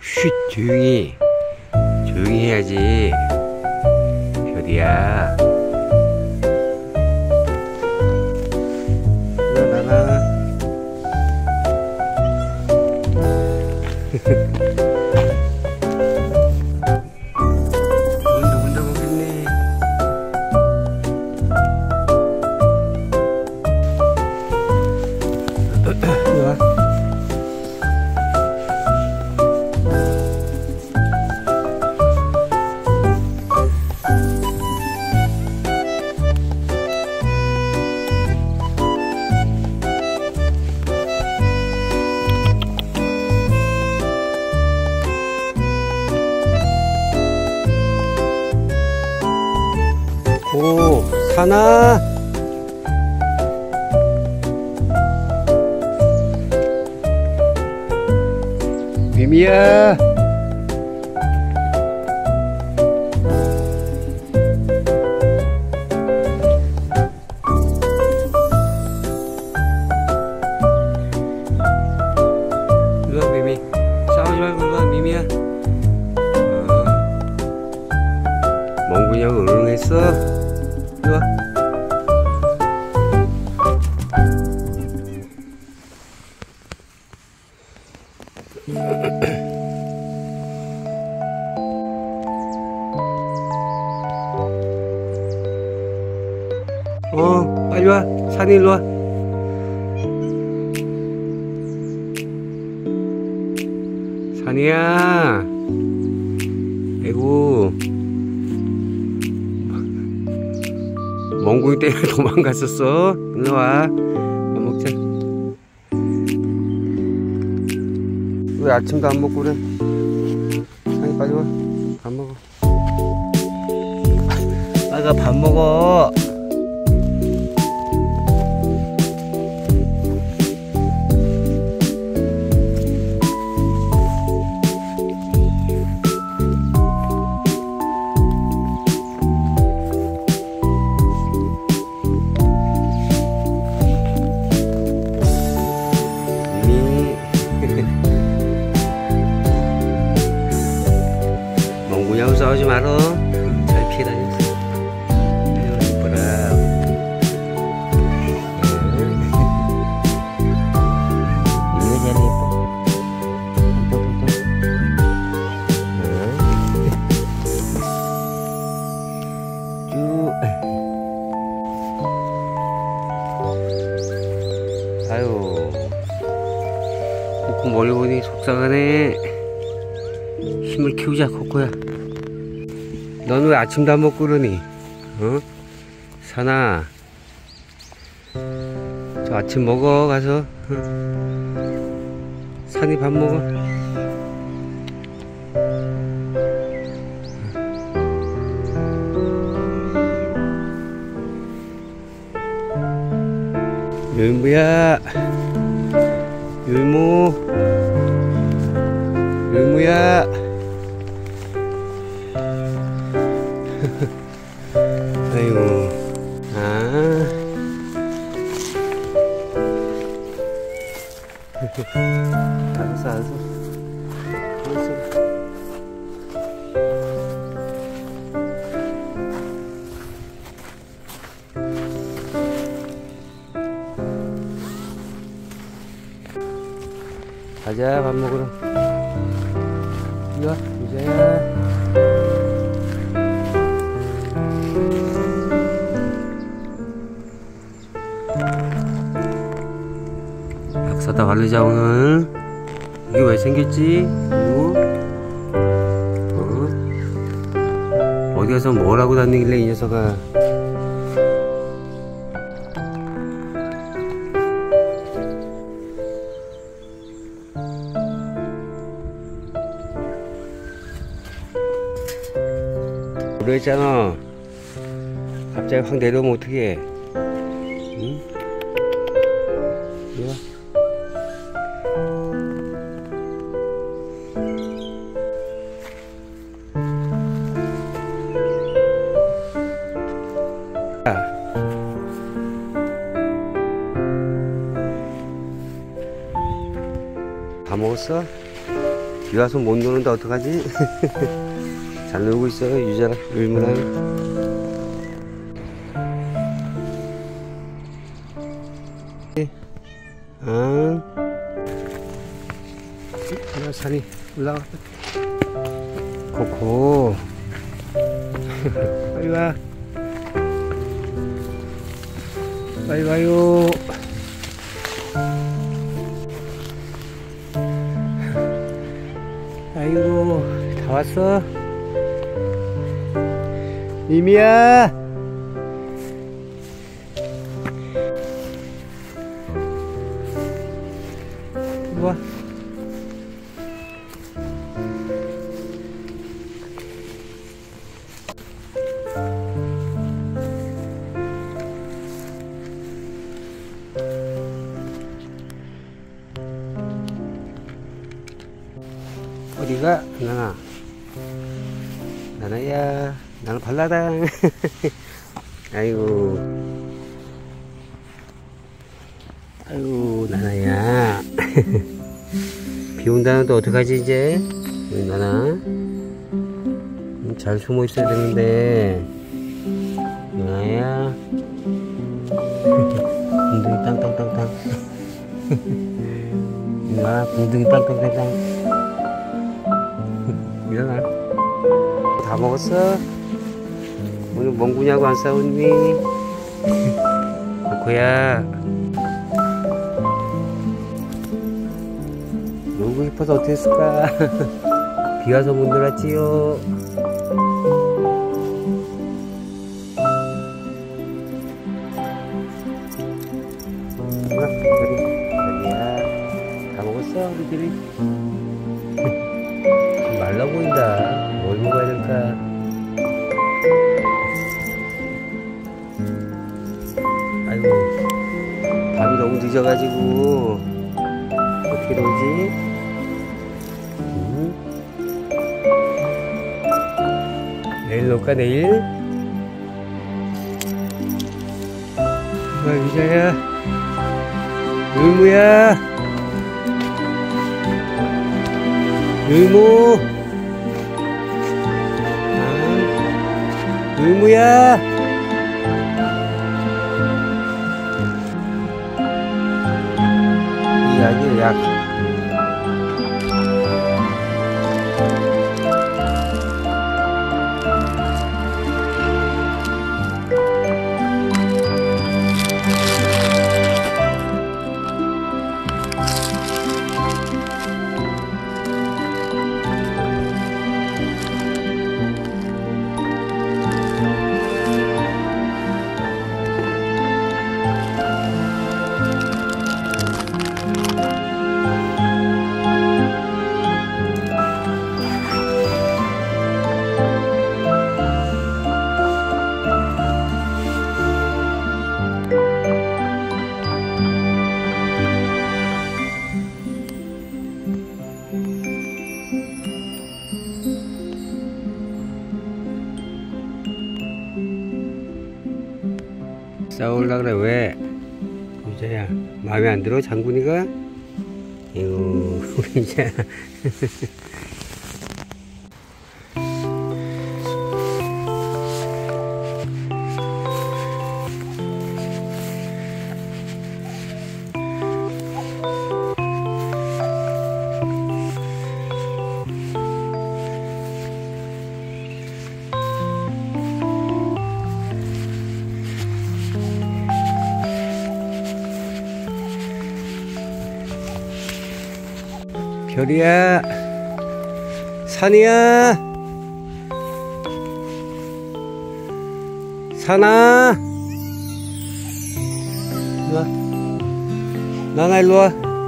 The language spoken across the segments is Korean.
쉿, 조용히. 조용히 해야지. 별이야. 나나. 운다 보겠네. 와. 오, 사나. 미미야. 일로와 미미. 싸우지 말고 일로와 미미야. 멍구냐고 응했어? 일로와. 빨리 와. 산이 일로 와. 산이야. 아이고. 멍구이 때문에 도망갔었어. 일로 와. 밥 먹자. 왜 아침도 안 먹고 그래? 산이 빨리 와. 밥 먹어. 빨리 밥 먹어. 멍구냐고 싸우지 말어. 잘 피해 다녔어. 아유, 이뻐라. 이거 제일 이뻐. 쭉. 아유, 코코 멀리 보니 속상하네. 힘을 키우자, 코코야. 넌 왜 아침도 안 먹고 그러니? 사나. 저 아침 먹어, 가서. 산이 밥 먹어. 율무야. 율무. 율무야. 아이고. 알았어, 알았어. 가자, 밥 먹으러. 이리와, 유자야. 사다 바르자 오늘. 이게 왜 생겼지? 이거? 어디 가서 뭘 하고 다니길래 이 녀석아. 그랬잖아. 갑자기 확 내려오면 어떡해. 응? 이리 와. 다 먹었어? 비 와서 못 노는데 어떡하지? 잘 놀고 있어요, 유자랑 을무랑. 산이 올라갔다. 코코. 빨리 와. 빨리 와요. 아이고, 다 왔어? 미미야! 와. 어디가? 나나. 나나야. 나는 발라당. 아이고. 아이고, 나나야. 비 온다는데 어떡하지, 이제? 우리 나나. 잘 숨어 있어야 되는데. 나나야. 붕둥이 땅땅땅땅. 나나, 붕둥이 땅땅땅땅. 일어나. 다 먹었어? 오늘 멍구냐고 안 싸웠니? 코코야. 놀고 싶어서 어떻게 했을까? 비 와서 못 놀았지요. 여기야. 다 먹었어, 우리들이? 말라 보인다. 뭘 먹어야 될까? 아이고, 밤이 너무 늦어가지고 어떻게 놀지? 내일 놀까, 내일? 유자야, 을무야, 을무. 을무야. 이 약이 약. 싸울라 그래. 왜? 유자야, 마음에 안 들어? 장군이가? 이거 유자야. 별이야, 산이야, 산아, 일로와. 나나 일로와.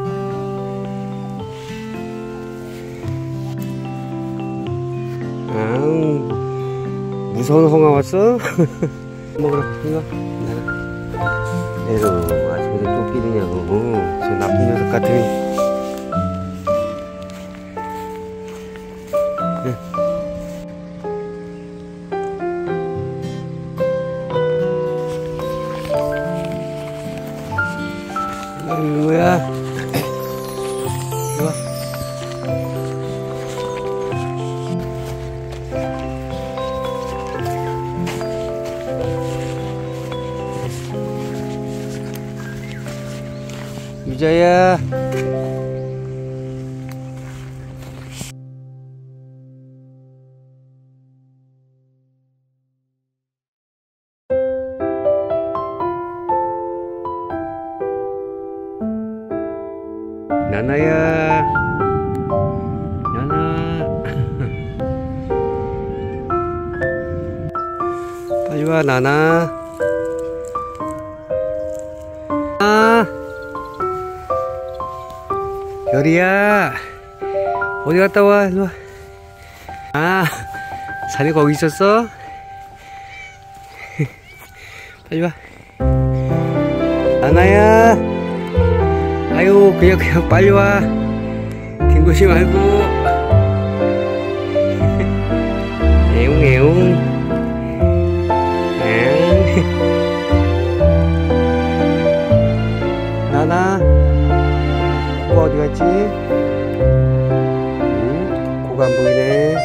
무서운 홍아 왔어? 먹으라. 일로와. 내려. 아침부터 또 끼느냐고. 저 나쁜 녀석 같으니. 뭐야? 좋아. 유자야. 나나야. 나나. 빨리 와, 나나. 아. 별이야. 어디 갔다 와, 일로 와. 아, 산이 거기 있었어? 빨리 와. 나나야. 아유, 그냥 빨리 와. 뒹구지 말고. 애웅. 나나. 코가 어디 갔지? 코가 안 보이네.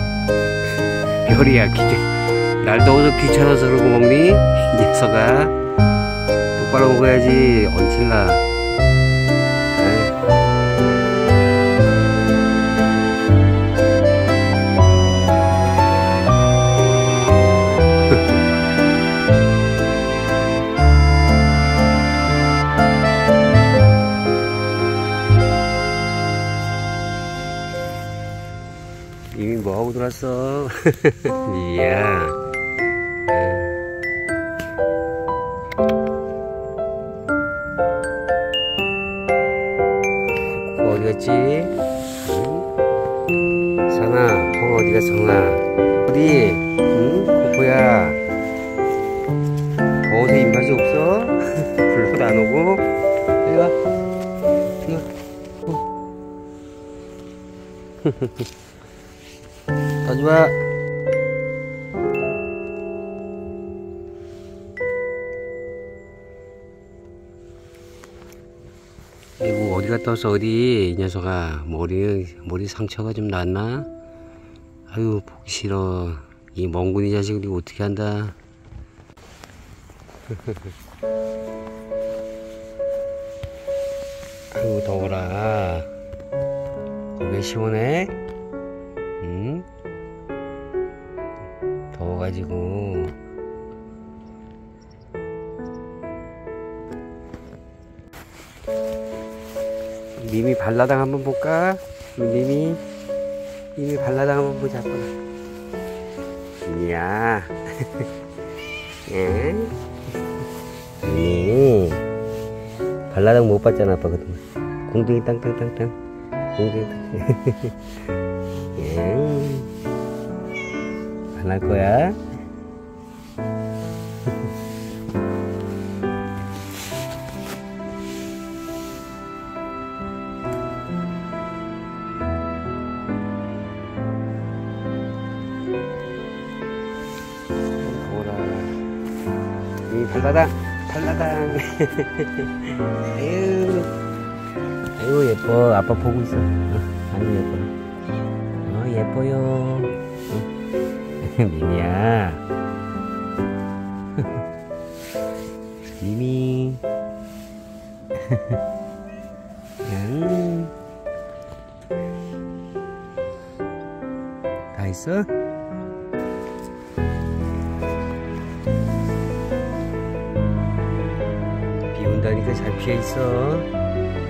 별이야, 날 더워서 귀찮아서 그러고 먹니? 이 녀석아. 똑바로 먹어야지. 얹힐라. 이미 뭐하고 들어왔어? 이야. 코코 어디 갔지? 상아, 형 어디 갔어, 성아? 어디? 응? 코코야. 더워서 입맛이 없어? 불러도 안 오고? 이리 와. 가져와. 아이고, 어디 갔다 왔어, 어디? 이 녀석아. 머리 상처가 좀 났나? 아유, 보기 싫어. 이 멍군이 자식을 이거 어떻게 한다. 아유, 더워라. 왜 시원해? 응? 더워가지고. 미미 발라당 한번 볼까? 미미 발라당 한번 보자. 이야. 예? 발라당 못 봤잖아, 아빠 그동안. 공둥이 땅땅땅땅. 공둥이 땅땅. 예. 안 할 거야? 더워라. 발라당. 아유, 예뻐. 아빠 보고 있어. 아유, 예뻐. 예뻐요. 미미야. 미미. 다 있어? 비 온다니까 잘 피해 있어.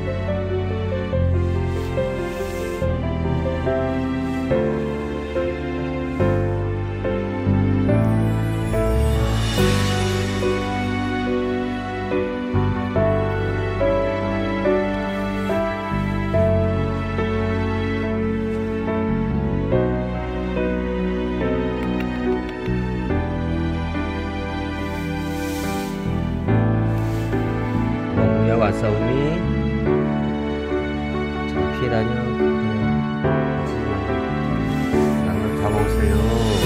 안 싸우니? 잘 피해 다녀. 나는 다 먹었어요.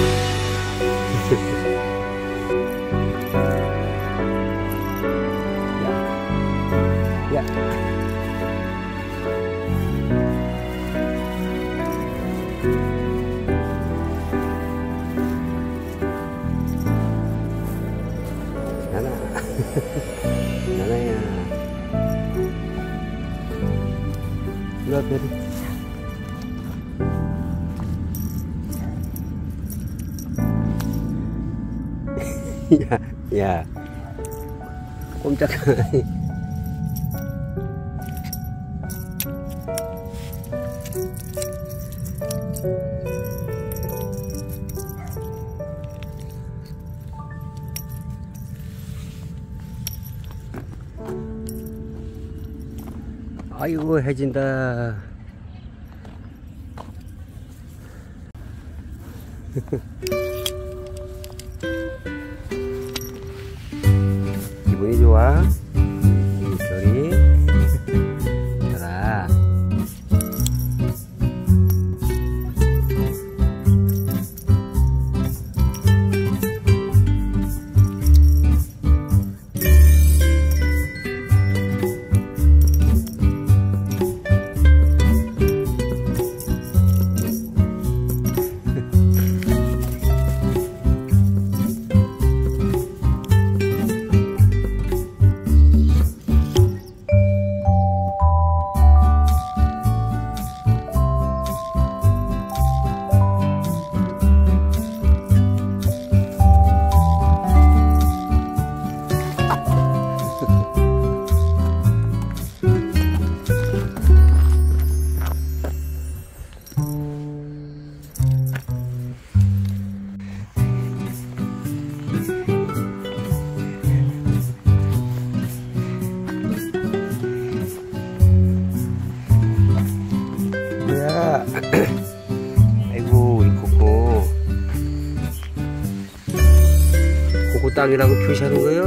야. 나나. 나나야. 야, 야, 꼼짝하니. 아이고, 해진다. 기분이 좋아. 별이 자라. 뭐야? 아이고, 우리 코코. 코코 땅이라고 표시하는 거요?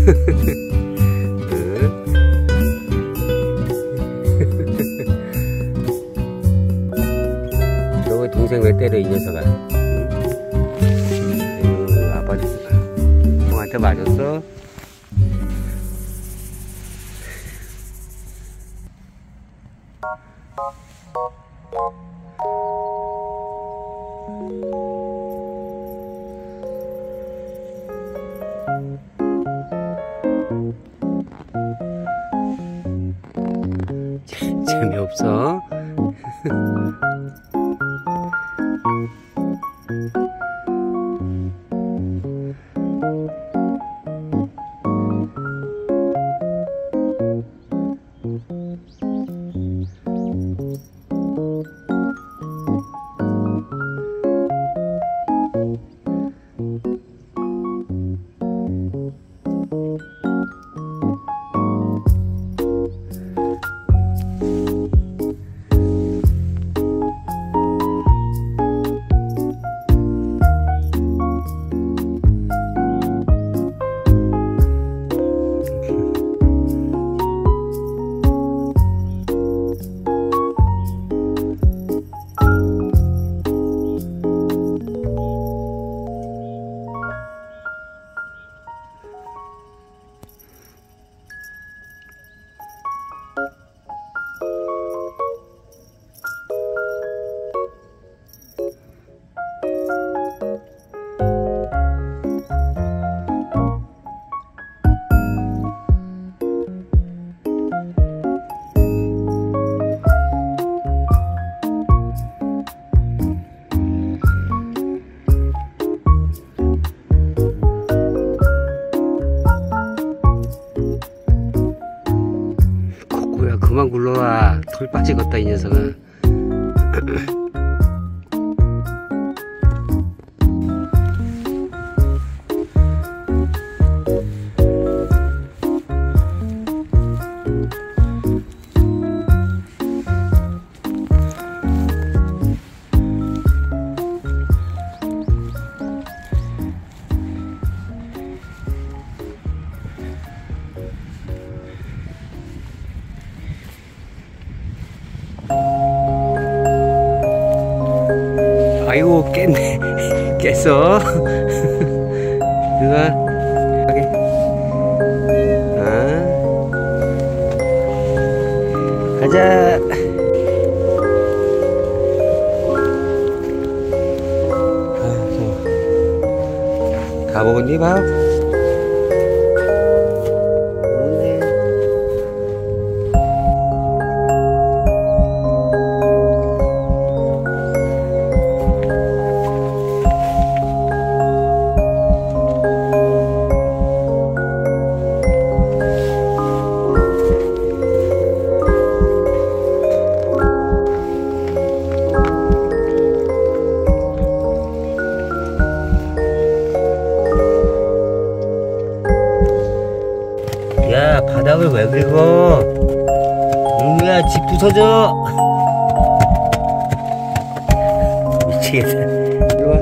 너 왜 동생 왜 때려, 이 녀석아? 아빠 형한테 맞았어? 재미없어? 그만 굴러와. 털 빠지겠다, 이 녀석아. 아이고, 깼네. 깼어. 누가 가자. 다 먹었니, 밥? 먹었네. 터져. 미치겠다. 이리 와.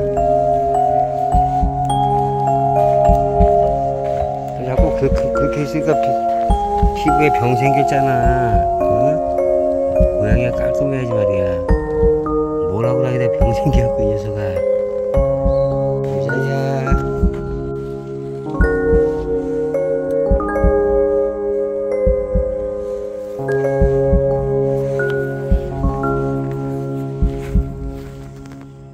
자꾸 그렇게 있으니까 피부에 병 생겼잖아. 어? 고양이가 깔끔해야지 말이야. 뭐라고 하게 돼 병 생겨갖고 이 녀석아.